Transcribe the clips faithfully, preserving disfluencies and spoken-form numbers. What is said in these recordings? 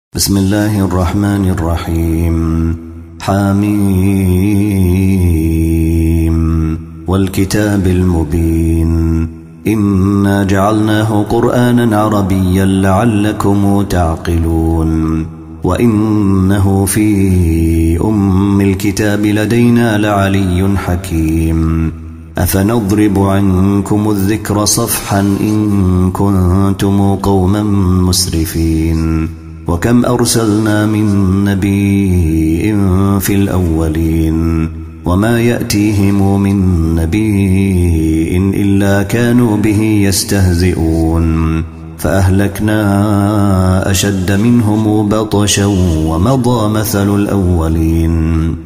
بسم الله الرحمن الرحيم. حميم والكتاب المبين إنا جعلناه قرآنا عربيا لعلكم تعقلون وإنه في أم الكتاب لدينا لعلي حكيم. أفنضرب عنكم الذكر صفحا إن كنتم قوما مسرفين. وكم أرسلنا من نبي في الأولين وما يأتيهم من نبي إلا كانوا به يستهزئون فأهلكنا أشد منهم بطشا ومضى مثل الأولين.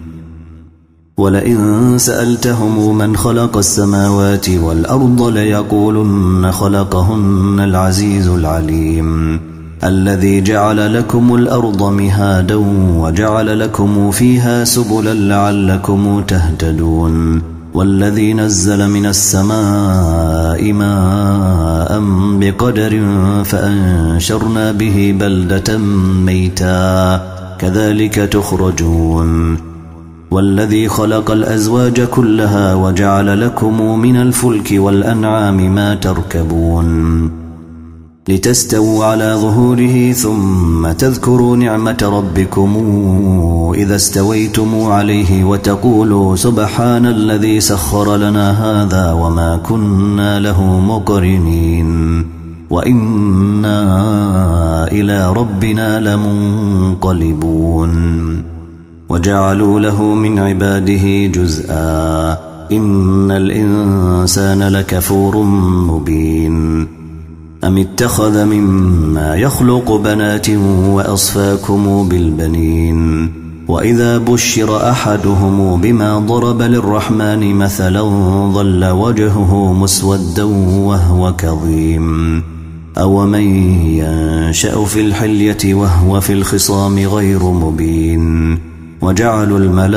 ولئن سألتهم من خلق السماوات والأرض ليقولن خلقهن العزيز العليم الذي جعل لكم الأرض مهادا وجعل لكم فيها سبلا لعلكم تهتدون والذي نزل من السماء ماء بقدر فأنشرنا به بلدة ميتا كذلك تخرجون والذي خلق الأزواج كلها وجعل لكم من الفلك والأنعام ما تركبون لتستووا على ظهوره ثم تذكروا نعمة ربكم إذا استويتم عليه وتقولوا سبحان الذي سخر لنا هذا وما كنا له مقرنين وإنا إلى ربنا لمنقلبون. وجعلوا له من عباده جزءا إن الإنسان لكفور مبين. أم اتخذ مما يخلق بنات وأصفاكم بالبنين وإذا بشر أحدهم بما ضرب للرحمن مثلا ظل وجهه مسودا وهو كظيم. أومن ينشأ في الحلية وهو في الخصام غير مبين. وجعلوا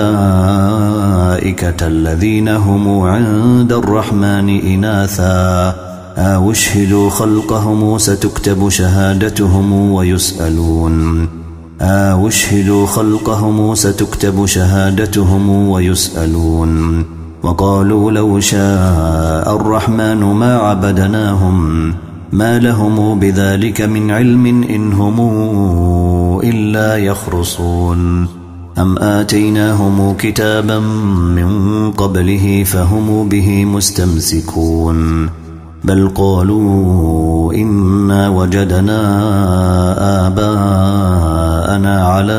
الملائكة الذين هم عند الرحمن إناثا أو اشهدوا خلقهم ستكتب شهادتهم ويسألون أو اشهدوا خلقهم ستكتب شهادتهم ويسألون. وقالوا لو شاء الرحمن ما عبدناهم ما لهم بذلك من علم إن هم إلا يخرصون. أم آتيناهم كتابا من قبله فهم به مستمسكون بل قالوا إنا وجدنا آباءنا على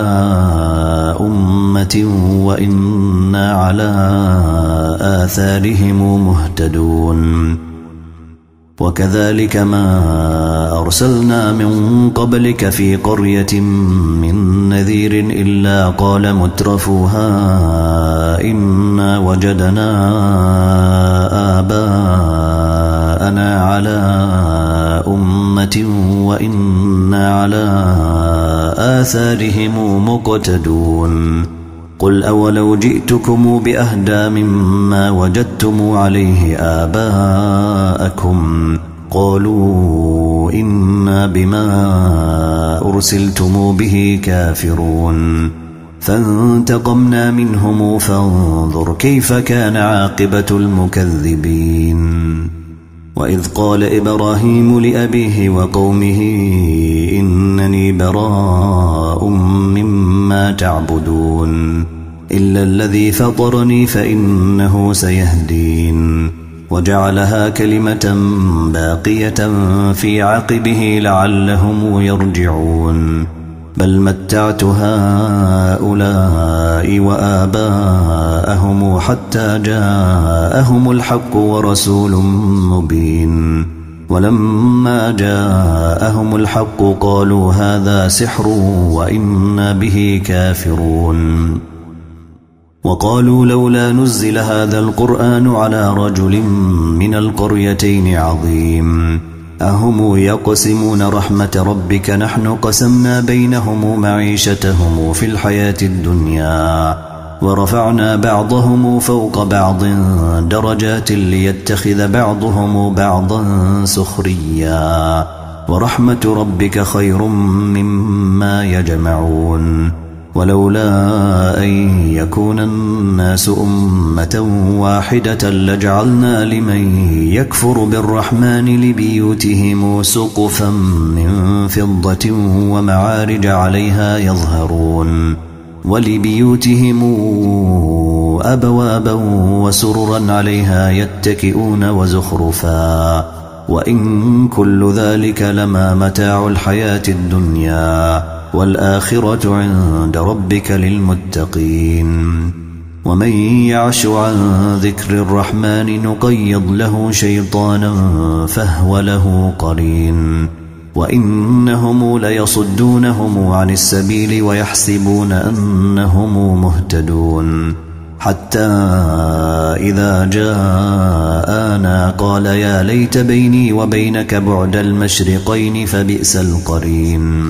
أمة وإنا على آثارهم مهتدون. وكذلك ما أرسلنا من قبلك في قرية من نذير إلا قال مترفوها إنا وجدنا آباءنا على أمة وإنا على آثارهم مقتدون. قل أولو جئتكم بأهدى مما وجدتم عليه آباءكم قالوا إنا بما أرسلتم به كافرون فانتقمنا منهم فانظر كيف كان عاقبة المكذبين. وإذ قال إبراهيم لأبيه وقومه إنني براء مما تعبدون إلا الذي فطرني فإنه سيهدين. وجعلها كلمة باقية في عقبه لعلهم يرجعون بل متعت هؤلاء وآباءهم حتى جاءهم الحق ورسول مبين. ولما جاءهم الحق قالوا هذا سحر وإنا به كافرون. وقالوا لولا نزل هذا القرآن على رجل من القريتين عظيم أهم يقسمون رحمة ربك نحن قسمنا بينهم معيشتهم في الحياة الدنيا ورفعنا بعضهم فوق بعض درجات ليتخذ بعضهم بعضا سخريا ورحمة ربك خير مما يجمعون ولولا أن يكون الناس أمة واحدة لجعلنا لمن يكفر بالرحمن لبيوتهم سقفا من فضة ومعارج عليها يظهرون ولبيوتهم أبوابا وسررا عليها يتكئون وزخرفا وإن كل ذلك لما متاع الحياة الدنيا والآخرة عند ربك للمتقين ومن يعش عن ذكر الرحمن نقيض له شيطانا فهو له قرين وإنهم ليصدونهم عن السبيل ويحسبون أنهم مهتدون حتى إذا جاءنا قال يا ليت بيني وبينك بعد المشرقين فبئس القرين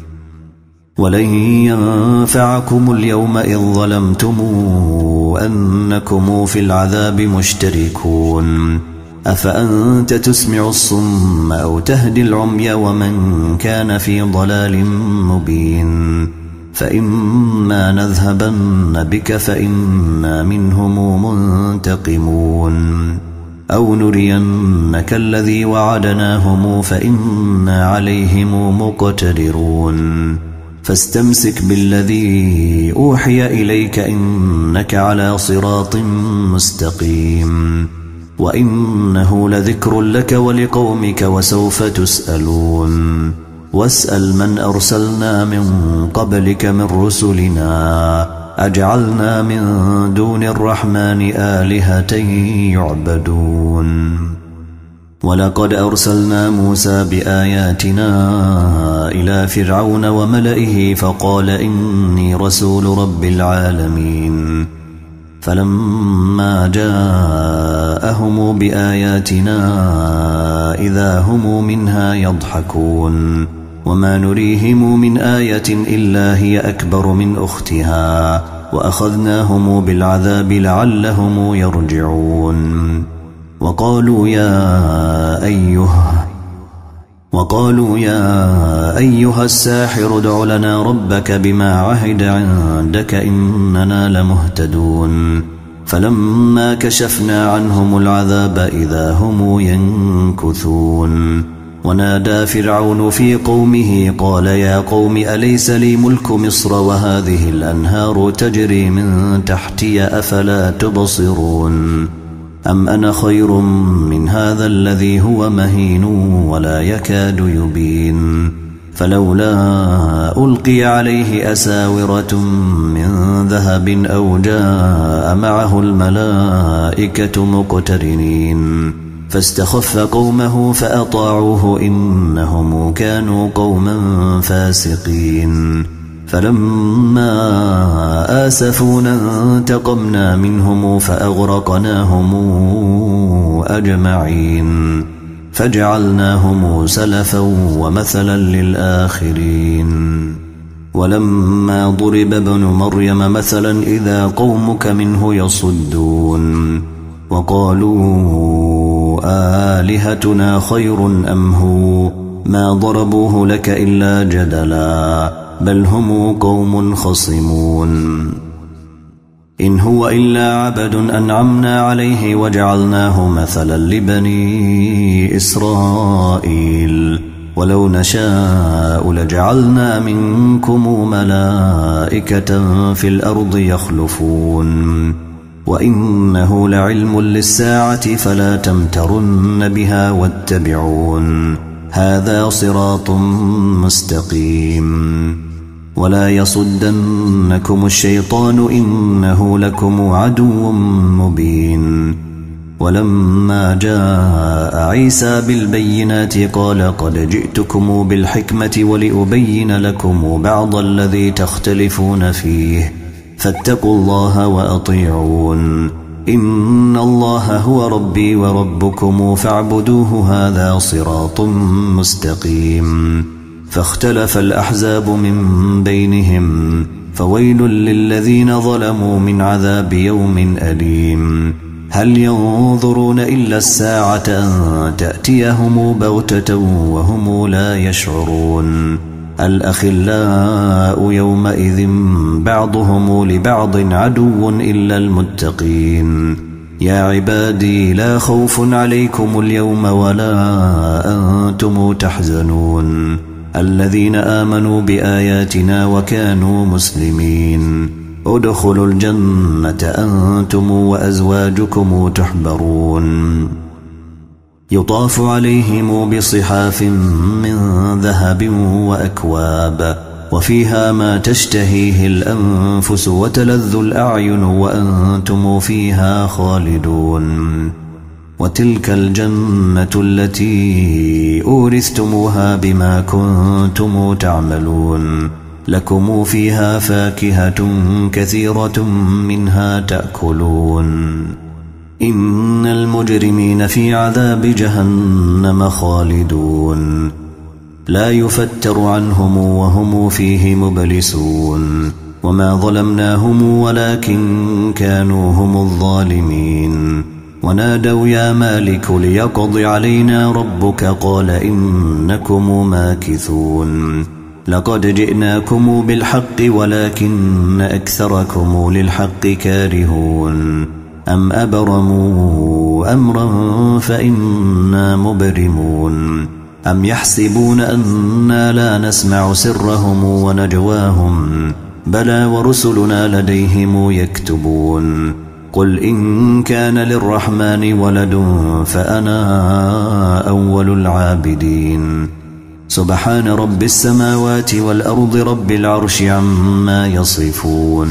ولن ينفعكم اليوم إذ ظلمتم أنكم في العذاب مشتركون أفأنت تسمع الصم أو تهدي العمي ومن كان في ضلال مبين فإما نذهبن بك فإنا منهم منتقمون أو نرينك الذي وعدناهم فإنا عليهم مقتدرون فاستمسك بالذي أوحي إليك إنك على صراط مستقيم وإنه لذكر لك ولقومك وسوف تسألون واسأل من أرسلنا من قبلك من رسلنا أجعلنا من دون الرحمن آلهة يعبدون ولقد أرسلنا موسى بآياتنا إلى فرعون وملئه فقال إني رسول رب العالمين فلما جاءهم بآياتنا إذا هم منها يضحكون وما نريهم من آية إلا هي أكبر من أختها وأخذناهم بالعذاب لعلهم يرجعون وقالوا يا أيها وقالوا يا أيها الساحر ادع لنا ربك بما عهد عندك إننا لمهتدون فلما كشفنا عنهم العذاب إذا هم ينكثون ونادى فرعون في قومه قال يا قوم أليس لي ملك مصر وهذه الأنهار تجري من تحتي أفلا تبصرون أم أنا خير من هذا الذي هو مهين ولا يكاد يبين فلولا ألقي عليه أساورة من ذهب أو جاء معه الملائكة مقترنين فاستخف قومه فأطاعوه إنهم كانوا قوما فاسقين فلما آسفونا انتقمنا منهم فأغرقناهم أجمعين فجعلناهم سلفا ومثلا للآخرين ولما ضرب ابن مريم مثلا إذا قومك منه يصدون وقالوا آلهتنا خير أم هو ما ضربوه لك إلا جدلا بل هم قوم خصمون إن هو إلا عبد أنعمنا عليه وجعلناه مثلا لبني إسرائيل ولو نشاء لجعلنا منكم ملائكة في الأرض يخلفون وإنه لعلم للساعة فلا تمترن بها واتبعون هذا صراط مستقيم ولا يصدنكم الشيطان إنه لكم عدو مبين ولما جاء عيسى بالبينات قال قد جئتكم بالحكمة ولأبين لكم بعض الذي تختلفون فيه فاتقوا الله وأطيعون إن الله هو ربي وربكم فاعبدوه هذا صراط مستقيم فاختلف الأحزاب من بينهم فويل للذين ظلموا من عذاب يوم أليم هل ينظرون إلا الساعة أن تأتيهم بغتة وهم لا يشعرون الأخلاء يومئذ بعضهم لبعض عدو إلا المتقين يا عبادي لا خوف عليكم اليوم ولا أنتم تحزنون الذين آمنوا بآياتنا وكانوا مسلمين ادخلوا الجنة أنتم وأزواجكم تحبرون يطاف عليهم بصحاف من ذهب وأكواب وفيها ما تشتهيه الأنفس وتلذ الأعين وأنتم فيها خالدون وتلك الجنة التي أورثتموها بما كنتم تعملون لكم فيها فاكهة كثيرة منها تأكلون إن المجرمين في عذاب جهنم خالدون لا يفتر عنهم وهم فيه مبلسون وما ظلمناهم ولكن كانوا هم الظالمين ونادوا يا مالك ليقض علينا ربك قال إنكم ماكثون لقد جئناكم بالحق ولكن أكثركم للحق كارهون أم أبرموا أمرا فإنا مبرمون أم يحسبون أننا لا نسمع سرهم ونجواهم بلى ورسلنا لديهم يكتبون قل إن كان للرحمن ولد فأنا أول العابدين سبحان رب السماوات والأرض رب العرش عما يصفون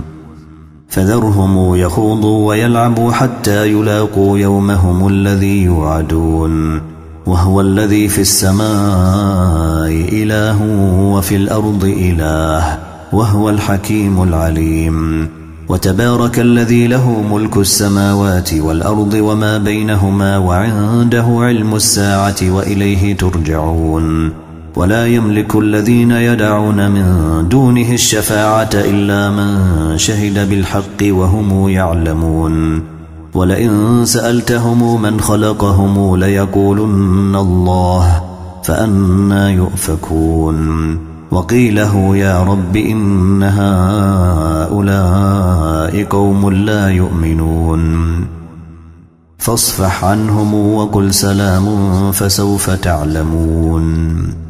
فذرهم يخوضوا ويلعبوا حتى يلاقوا يومهم الذي يوعدون وهو الذي في السماء إله وفي الأرض إله وهو الحكيم العليم وتبارك الذي له ملك السماوات والأرض وما بينهما وعنده علم الساعة وإليه ترجعون ولا يملك الذين يدعون من دونه الشفاعة إلا من شهد بالحق وهم يعلمون ولئن سألتهم من خلقهم ليقولن الله فأنى يؤفكون وقيله يا رب إن هؤلاء قوم لا يؤمنون فاصفح عنهم وقل سلام فسوف تعلمون